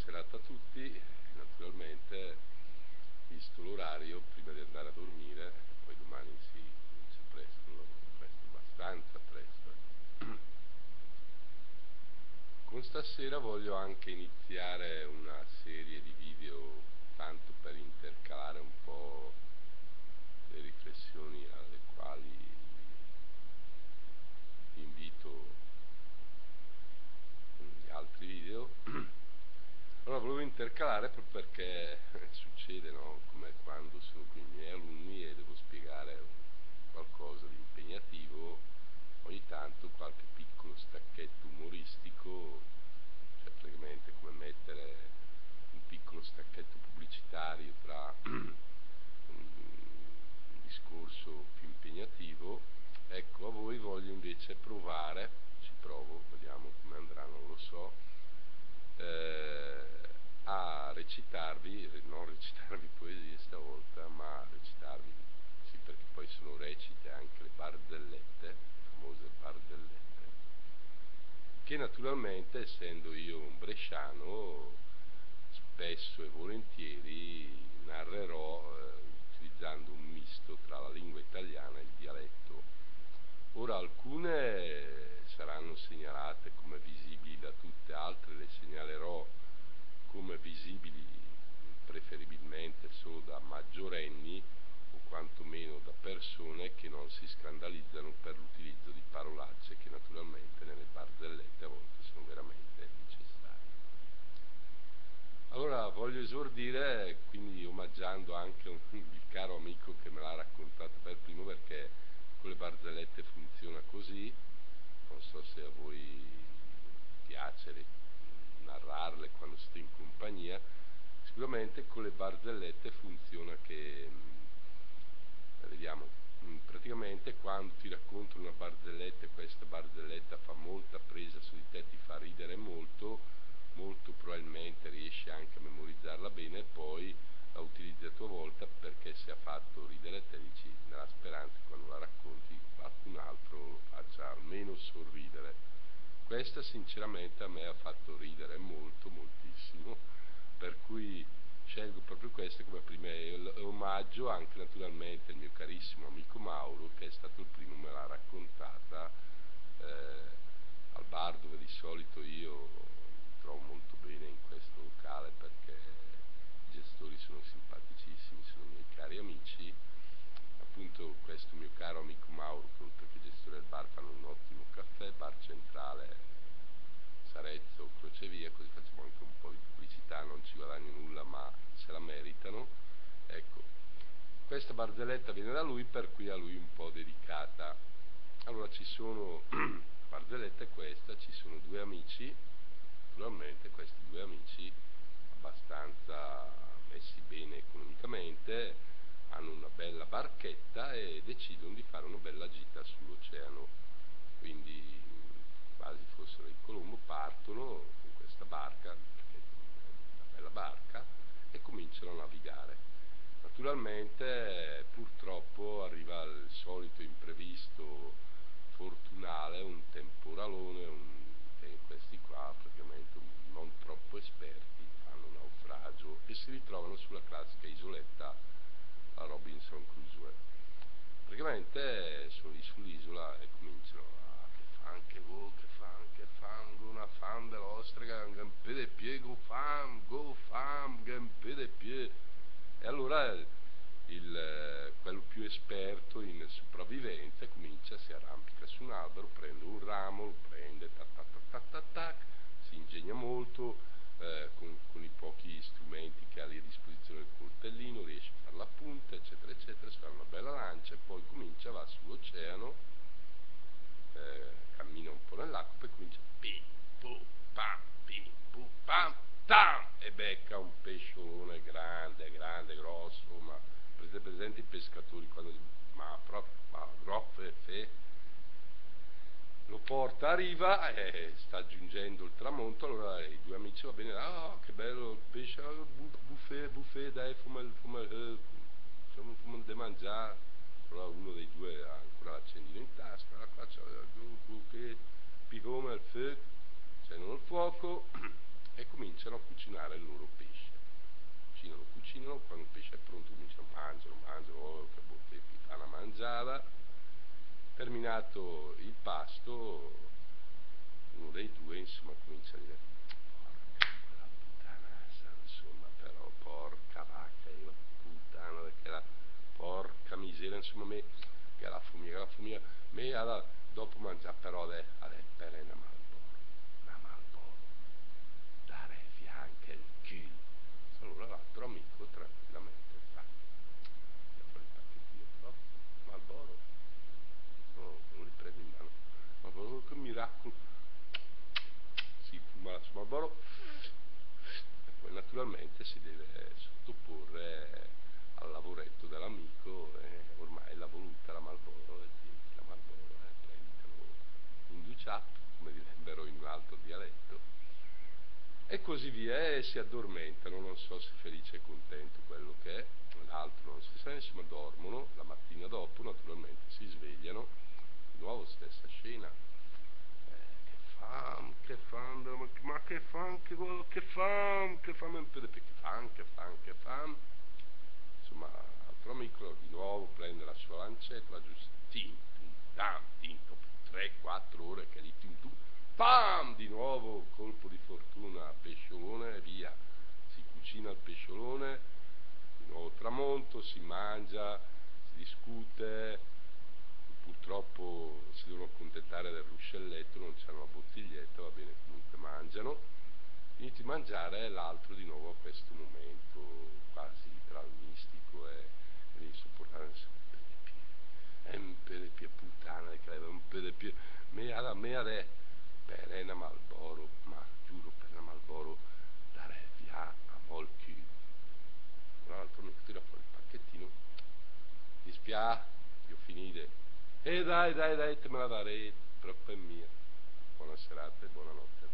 serata a tutti. Naturalmente, visto l'orario, prima di andare a dormire, poi domani si inizia presto, abbastanza presto. Con stasera voglio anche iniziare una serie di video, tanto per intercalare un po' le riflessioni alle quali vi invito con gli altri video. Allora volevo intercalare proprio perché succede, no? Come quando sono con i miei alunni e devo spiegare qualcosa di impegnativo, ogni tanto qualche piccolo stacchetto umoristico, cioè praticamente come mettere un piccolo stacchetto pubblicitario tra un discorso più impegnativo. Ecco, a voi voglio invece provare, ci provo, vediamo come andrà, non lo so, a recitarvi, non recitarvi poesie stavolta, ma recitarvi, sì, perché poi sono recite anche le barzellette, le famose barzellette, che naturalmente, essendo io un bresciano, spesso e volentieri narrerò utilizzando un misto tra la lingua italiana e il dialetto. Ora, alcune saranno segnalate come visibili da tutte, altre le segnalerò come visibili preferibilmente solo da maggiorenni o quantomeno da persone che non si scandalizzano per l'utilizzo di parolacce che naturalmente nelle barzellette a volte sono veramente necessarie. Allora voglio esordire quindi omaggiando anche il caro amico che me l'ha raccontato per primo, perché con le barzellette funziona così, non so se a voi piace narrarle quando siete in compagnia. Sicuramente con le barzellette funziona che, vediamo, praticamente quando ti racconto una barzelletta e questa barzelletta fa molta presa su di te, ti fa ridere molto, molto probabilmente riesci anche a memorizzarla bene e poi la utilizzi a tua volta, perché se ha fatto ridere te, dici, nella speranza che quando la racconti qualcun altro lo faccia almeno sorridere. Questa sinceramente a me ha fatto ridere molto, moltissimo, per cui scelgo proprio questa come prima omaggio anche naturalmente al mio carissimo amico Mauro, che è stato il primo, me l'ha raccontata al bar dove di solito io mi trovo molto bene in questo locale, perché i gestori sono simpaticissimi, sono i miei cari amici. Appunto questo mio caro amico Mauro, che oltre che gestore del bar fanno un ottimo caffè, bar centrale Sarezzo, crocevia, così facciamo anche un po' di pubblicità, non ci guadagno nulla ma se la meritano. Ecco, questa barzelletta viene da lui, per cui a lui un po' dedicata. Allora ci sono, barzelletta è questa, ci sono due amici, naturalmente questi due amici abbastanza messi bene economicamente, hanno una bella barchetta e decidono di fare una bella gita sull'oceano, quindi quasi fossero in Colombo, partono con questa barca, perché è una bella barca, e cominciano a navigare. Naturalmente purtroppo arriva il solito imprevisto fortunale, un temporalone, che questi qua praticamente non troppo esperti fanno un naufragio e si ritrovano sulla classica isoletta a Robinson Crusoe. Praticamente sono lì sull'isola e cominciano a che fan, una fam dell'ostrega, un po' de pied, go fam, un po' de pied. E allora quello più esperto in sopravvivenza comincia, si arrampica su un albero, prende un ramo, lo prende, si ingegna molto, con i pochi strumenti che ha lì a disposizione, il coltellino, riesce a fare la punta, eccetera eccetera, si fa una bella lancia e poi comincia, va sull'oceano, cammina un po' nell'acqua, poi comincia pim pum pam tam, e becca un pesciolone grande, grosso, ma presente i pescatori quando grosse, lo porta a riva e sta giungendo il tramonto. Allora i due amici, va bene, che bello il pesce, buffet, dai, fuma da mangiare. Allora uno dei due ha ancora l'accendino in tasca, la faccia, che pihome il feu, accendono il fuoco, e cominciano a cucinare il loro pesce. Cucinano, quando il pesce è pronto cominciano, mangiano, oh, che botte, fa una mangiata. Terminato il pasto, uno dei due insomma comincia a dire: porca quella puttanassa, insomma, però porca vacca, io puttana, perché la porca miseria, insomma, me che la fumiga, me allora, dopo mangiare però adesso per una Marlboro, dare fianche il chilo. Allora l'altro amico tranquillamente fa, gli fa il pacchettino, però Marlboro, no, non li prende in mano, ma che miracolo, si fuma la sua Marlboro e poi naturalmente si deve sottoporre al lavoretto dell'amico, ormai l'ha voluta la Marlboro, e tienti la Marlboro e prenditelo in duciato, come direbbero in un altro dialetto, e così via, e si addormentano, non so se felice e contento quello che è, l'altro non si sa, insomma dormono, la mattina dopo naturalmente si svegliano, di nuovo stessa scena, che fam, ma che fam, che fam, che fam, insomma, altro amico di nuovo prende la sua lancetta, va giù, dopo 3-4 ore che lì pam, di nuovo colpo di fortuna, pesciolone e via, si cucina il pesciolone, di nuovo tramonto, si mangia, si discute, purtroppo si devono accontentare del ruscelletto, non c'hanno la bottiglietta, va bene, comunque mangiano, finiti di mangiare l'altro di nuovo a questo momento quasi tra il mistico e l'insopportabile, sempre più puttana che aveva un po' di più me adesso per una Marlboro, ma giuro per una Marlboro dare via a molti. L'altro mi tira fuori il pacchettino, mi spiace, io finite, e dai, te me la darei, però è mia. Buona serata e buonanotte.